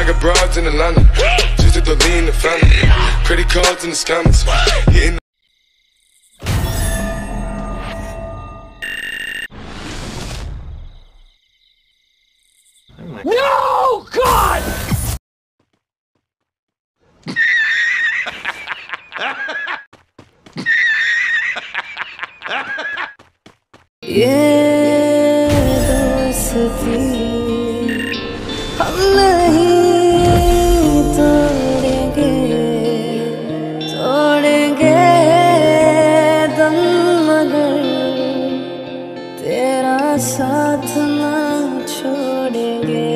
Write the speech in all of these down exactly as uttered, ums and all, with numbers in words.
got broads in Atlanta, just to the lean the family. Credit cards in the scammers, hitting. No, God! ये दोस्ती हम नहीं तोड़ेंगे, तोड़ेंगे दम मगर तेरा साथ ना छोड़ेंगे।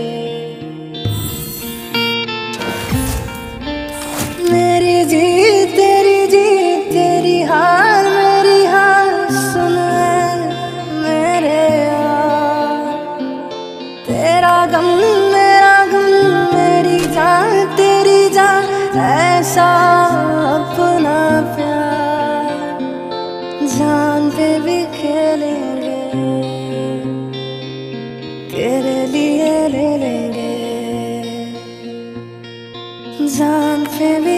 मेरी जीत तेरी जीत, तेरी हार मेरी हार, सुन मेरे यार। तेरा गम मेरा गम, मेरी जान तेरी जान, ऐसा अपना प्यार जान पे भी खेलेंगे, तेरे लिए ले लेंगे, जान पे भी